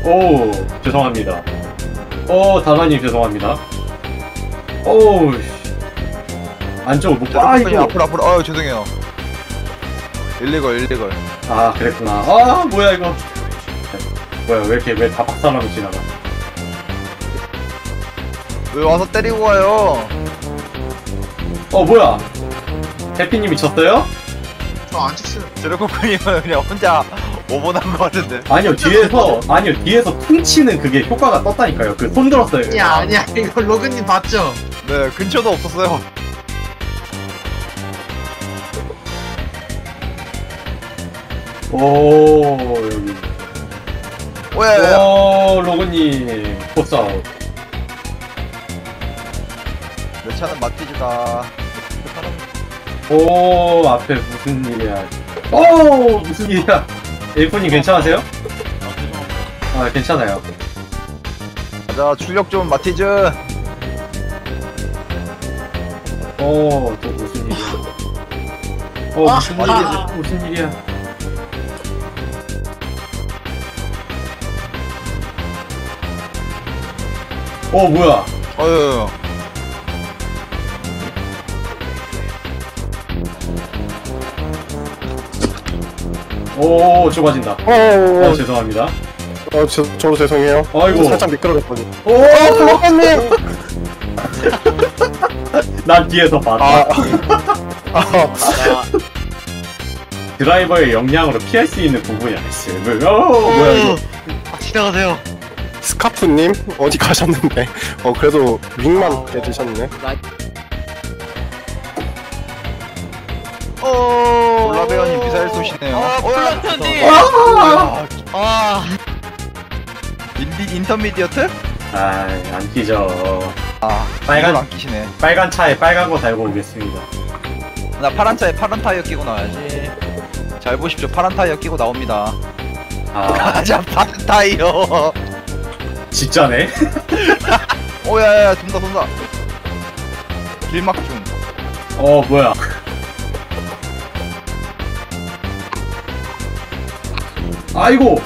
오, 죄송합니다. 다마님 죄송합니다. 오우, 안쪽을 못 봐. 이거 앞으로 죄송해요. 일리걸. 아, 그랬구나. 뭐야 이거. 뭐야, 왜 다 박살나고 지나가. 왜 와서 때리고 가요? 뭐야. 해피님이 쳤어요? 저 안 쳤어요. 드래곤님은 그냥 혼자 오버난 것 같은데. 아니요, 뒤에서 퉁치는 그게 효과가 떴다니까요. 그 손 들었어요. 아니야 이거 로그님 봤죠? 네, 근처도 없었어요. 여기. 오야. 로그님, 포스아웃. 내 차는 마티즈다. 앞에 무슨 일이야. 무슨 일이야. 에이폰님 괜찮으세요? 괜찮아요. 가자, 출력 좀 마티즈. 또 무슨 일이야. 무슨 일이야. 뭐야. 좁아진다. 죄송합니다. 저도 죄송해요. 아이고. 살짝 미끄러졌거든요. 로건님! 난 뒤에서 봤다. 드라이버의 역량으로 피할 수 있는 부분이 아니지. 뭐야 이거. 지나가세요. 스카프님 어디 가셨는데? 그래도 윙만 깨지셨네. 볼라베어님 미사일 쏘시네요. 플라톤님! 인터미디어트? 안 끼죠. 이걸 안 끼시네. 빨간 차에 빨간 거 달고 오겠습니다. 나 파란 차에 파란 타이어 끼고 나와야지. 잘 보십시오. 파란 타이어 끼고 나옵니다. 가자, 파란 타이어. 진짜네. 야야야, 돈다. 길막 중. 뭐야. 아이고.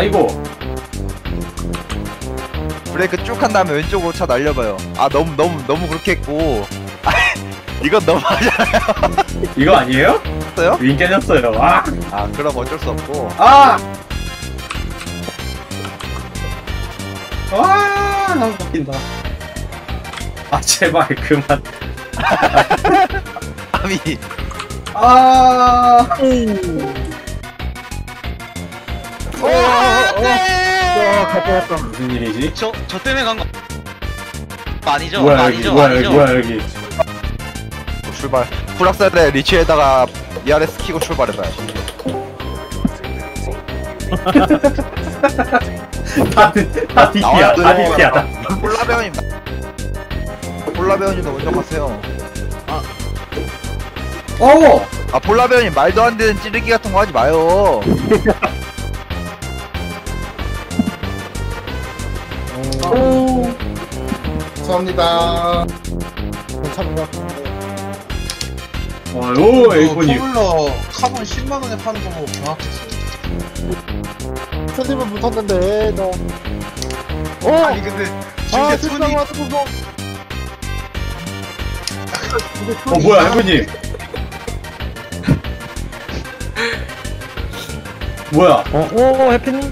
브레이크 쭉 한 다음에 왼쪽으로 차 날려봐요. 너무 그렇게 했고. 이건 너무하잖아요. 이거 아니에요? 윙 깨졌어요. 그럼 어쩔 수 없고. 나 웃긴다. 제발 그만. 아미. 갔다. 무슨 일이지? 저 때문에 간 거 아니죠? 뭐야 여기. 출발. 불악살에 리치에다가 ERS 키고 출발해봐야지. 다 DT야. 볼라베어님도 먼저 가세요. 볼라베어님 말도 안 되는 찌르기 같은 거 하지 마요. 감사합니다. 괜찮은가? 에이폰님. 포뮬러 카본 10만원에 파는 거 보고 경악했어요. 틀리면 붙었는데 너. 아니 근데 진짜 손이 뭐야 에이폰님. 뭐야? 해피님?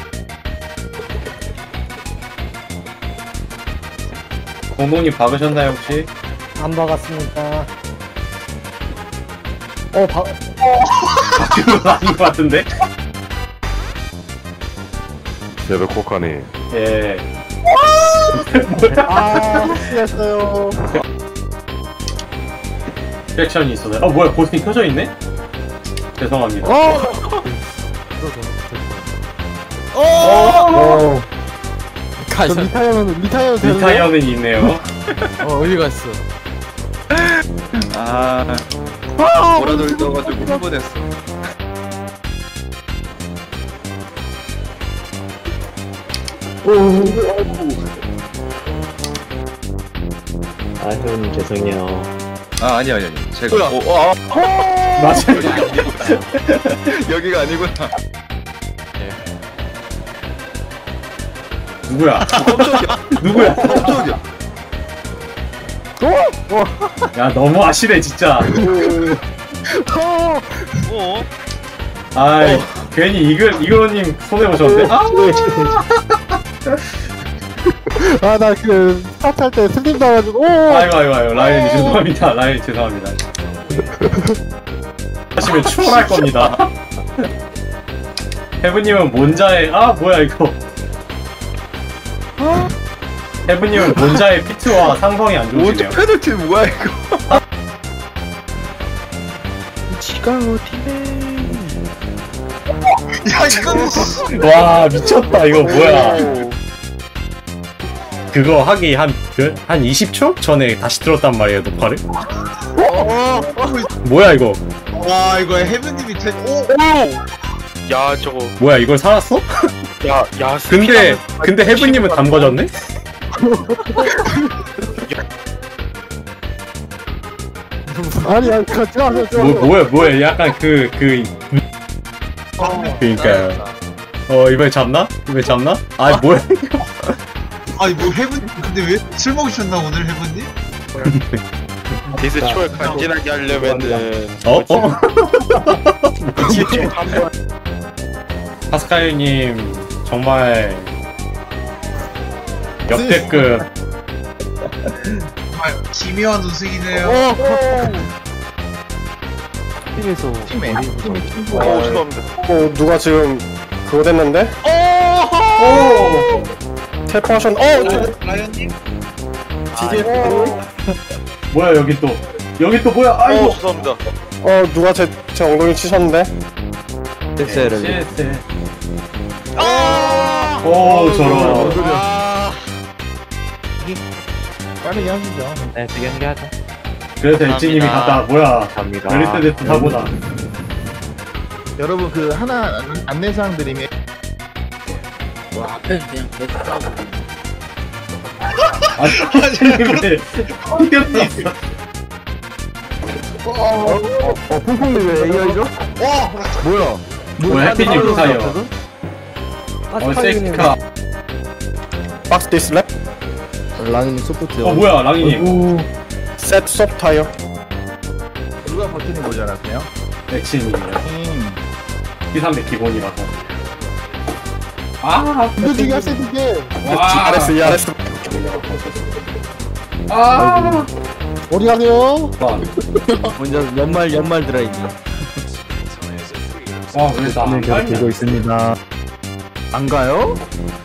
공동님 박으셨나요 혹시? 안 박았습니다. 그건 아닌 것 같은데? 네베코카니 예. 실수했어요. 섹션이 있어서. 뭐야 고스팅 켜져 있네? 죄송합니다. 리타이어는 있네요. 어디 갔어? 보라돌 떠가지고 흥분했어. 회원님 죄송해요. 아니야. 제가. 맞아. 여기가 아니구나. 누구야? 누구야? 야 너무 아시네 진짜. 어? 아이 괜히 이글님 손해 보셨는데. 아, 나 그, 스타트 할 때 슬림 나가지고, 오! 아이고 라이언이 죄송합니다. 라이언 죄송합니다. 하시면 추월할 겁니다. 해브님은 몬자의 뭐야 이거. 해브님은 몬자의 피트와 상성이 안 좋으시네요. 페널티 뭐야 이거? 야 이거는 와 미쳤다 이거 뭐야. 그거 하기 한 20초 전에 다시 들었단 말이에요 녹화를. 뭐야 이거. 와 이거 해븐님이 오! 야 저거 뭐야 이걸 살았어? 야 근데 해브님은 담궈졌네? 아니, 같이 가서 뭐야 약간 그니까요. 이번에 잡나? 아 뭐야. 아니 뭐 해븐 근데 왜 술 먹으셨나 오늘 해븐님? 디스 초월 간지나게 하려면은 파스칼님 정말 역대급. 정말 기묘한 우승이네요. 죄송합니다. 누가 지금 그거 됐는데? 오! 텔포하션, 라이언님? 뭐야 여기 또 뭐야. 아이고. 죄송합니다. 누가 제 엉덩이 치셨는데? CS. 오 저런. 빠르게 하시죠. 네, 되게 연기하자. 그래서 엣지님이 갔다 뭐야 감사합니다. 메리세데스 타보다. 여러분 그 하나 안내사항 드리면 아니 왜 이겼어. 퐁퐁이 왜 AI죠? 뭐야 해피님 부사요. 섹시카. 박스 디스랩? 랑이님 소프트. 뭐야 랑이님. 셋 소프 타이어. 누가 버튼이 모자라세요? 엑시님이요. P300 기본이라서. 근데 중요할 때 이게 ERS. 어디 가세요? 먼저 연말 드라이브. 왜나안 갈냐? 있습니다. 안 가요?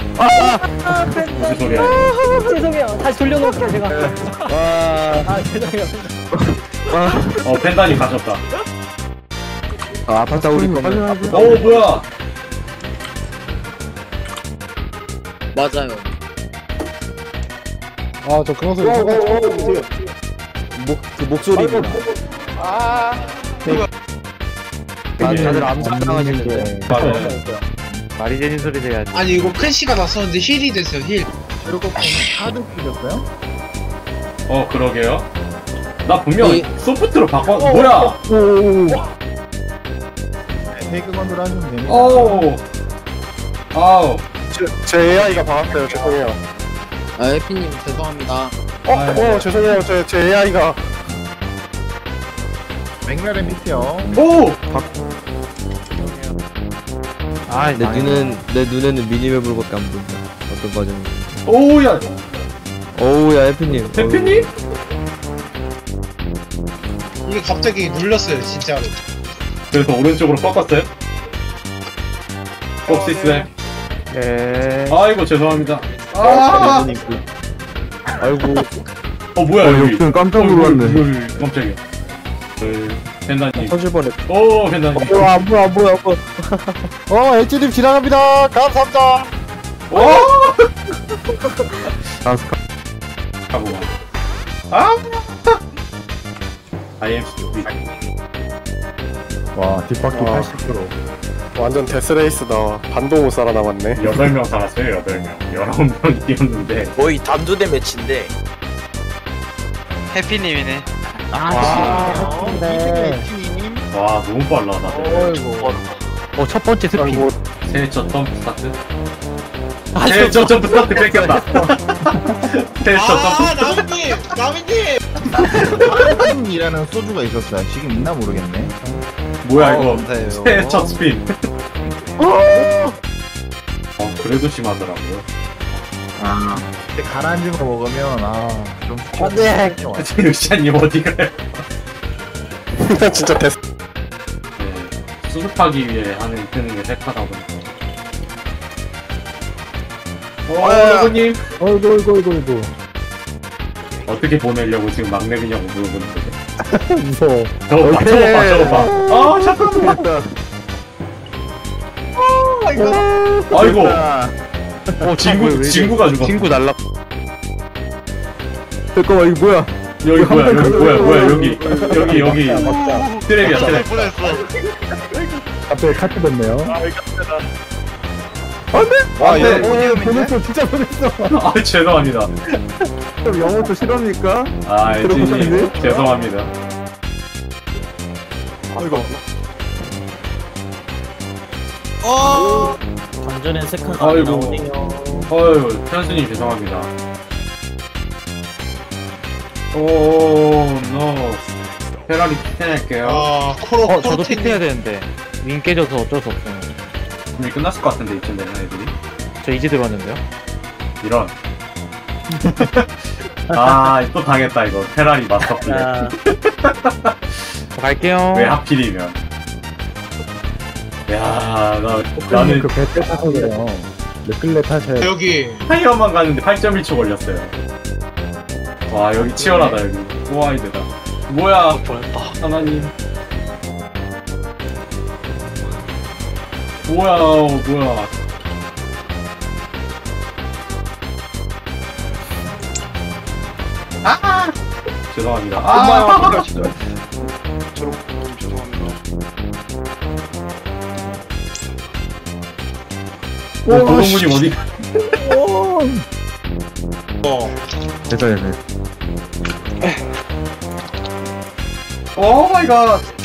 무슨 소리야. 죄송해요. 다시 돌려놓을게요, 제가. 죄송해요. 펜단이 가졌다. 아파트 우리 거. 뭐야. 맞아요. 저 그런 소리 쳐가지고. 그 목소리구나. 다들 암살당하시는데. 말이 되는 소리 해야지. 아니 이거 클시가 났었는데 힐이 됐어요 힐. 이렇게 카드 쓰셨어요? 그러게요. 나 분명 소프트로 뭐야. 태그건으로 하시면 됩니다. 아우. 제 AI가 박았어요. 죄송해요. 해피님, 죄송합니다. 죄송해요. 제 AI가. 맥라렌 밑에요. 내 눈에는 미니맵으로밖에 안 보인다. 어떤 과정인지. 오야. 오우야 해피님. 해피님? 이게 갑자기 눌렸어요 진짜로. 그래서 오른쪽으로 꺾었어요? 뻑시스. 아이고 죄송합니다. 아이고. 뭐야 여기. 역전 깜짝 놀랐네. 깜짝이야. 펜다님. 터질 뻔했. 펜다님. 안 보여. 엣지님 지나갑니다. 감사합니다. 가보고. I am stupid. 와, 뒷바퀴 80%. 완전 데스레이스다. 반도 못 살아남았네. 8명 살았어요 8명. 19명 뛰었는데. 거의 단두대 매치인데. 해피님이네. 네. 와 너무 빨라 다들. 첫 번째 스핀. 아이고 새해 첫 점프 스타트. 새해 첫 점프 스타트 뺏겼다. 새해 첫 점프. 나민님이라는 소주가 있었어요. 지금 있나 모르겠네. 뭐야 이거? 감사해요. 새해 첫 스핀. 그래도 심하더라고요. 근데 가라앉은 거 먹으면 좀 안돼. 루시안님 어디 가요? 진짜 됐어. 네, 수습하기 위해 뜨는 게 색하다 보니까. 여러분님 어이구. 어떻게 보내려고 지금 막 내리냐고 물어보는 거죠. 무서워. 저거 봐. 잠깐만. 아이고. 친구가 죽었어. 친구 날라. 잠깐만 이거 뭐야? 여기 뭐야 여기 트랩이야 트랩. 앞에 카트 됐네요. 보냈어 진짜 보냈어. 아 죄송합니다. 그럼 영어도 싫어합니까? 아 엘지님 죄송합니다. 아이고 완전한 세카가 아이고. 나오네요. 어휴 현수님 죄송합니다. 노 페라리 피팅할게요. 저도 피해야 되는데. 윙 깨져서 어쩔 수 없어요. 준비 끝났을 것 같은데 이쯤 되면 애들이 저 이제 들어왔는데요. 이런. 또 당했다 이거 페라리 마스터 플레이. 갈게요. 왜 하필이면. 나는 그배 타서 그래요. 레클레 타셔야 여기 타이어만 가는데 8.1초 걸렸어요. 와 여기 치열하다 여기. 오와이드다. 뭐야 하나님. 뭐야. 죄송합니다. 엄마야 진짜 저런 죄송합니다. 도동문이 어디? 됐어요. 오 마이 갓.